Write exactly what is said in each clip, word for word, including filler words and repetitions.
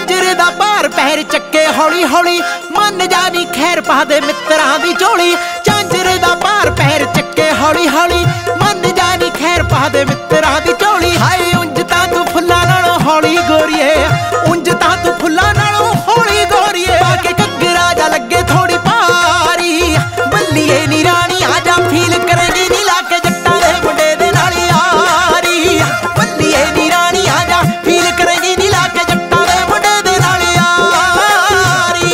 झांझर दा भार पैर चक्के हौली हौली मन जानी खैर पा दे मित्रां दी झोली। झांझर दा भार पैर चक्के हौली हौली मन जानी खैर पा दे मित्रां दी झोली। हाय उंज तां तू फुल्लां नालों हौली गोरीए, उंज तां तू फुल्लां नालों हौली गोरीए। बाके घग्गरा जा लगे थोड़ी भारी बल्लीए नी रानी आजा फील करेगी नी लाके जट्टां दे मुंडे दे नाल यारी। बल्लीए नी रानी आजा फील करेगी नी लाके जट्टां दे मुंडे दे नाल यारी।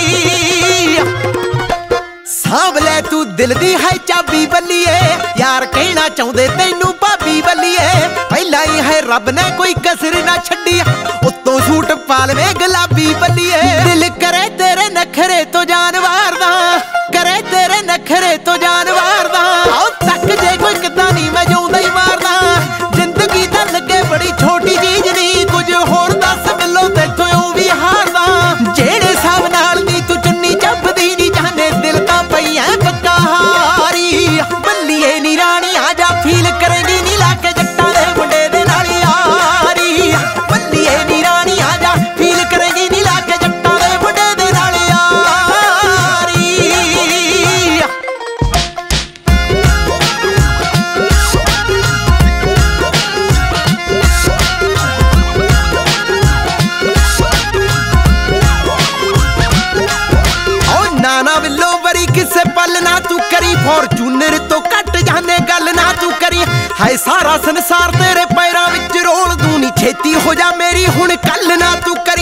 सांभ लै तू दिल दी है चाबी बल्लीए, यार कहना चाहुंदे तैनू भाबी बल्लीए। पहला ही है रब ने कोई कसर ना छड्डी, उत्तों सूट पालवे गुलाबी बल्लीए। दिल करे तेरे नखरे तो जान वारदा, करे तेरे नखरे तो जान वारदा। आओ तक जे कोई किदां नी मैं जाऊंदा ही मारदा। जिंदगी तां लगे बड़ी छोटी चीज नी, कुछ होर दस मिलो तेथों ऊं भी हारदा। जेड़े साहब नाल दी तू चुन्नी झपदी नी जाने दिल तां पई ऐ पक्का हारी। बल्लीए नी रानी आजा फील करेगी नी लाके जट्टां दे मुंडे दे नाल यारी। बल्लीए नी रानी आजा फील करेगी नी लाके जट्टां दे मुंडे दे नाल यारी। नाना विलो वरी किसे पल ना तू करी, फॉर्चूनर तो कट जाने गल ना तू करी। हाय सारा संसार तेरे पैरां विच रोल दूं नी, छेती हो जा मेरी हुण कल ना तू करी।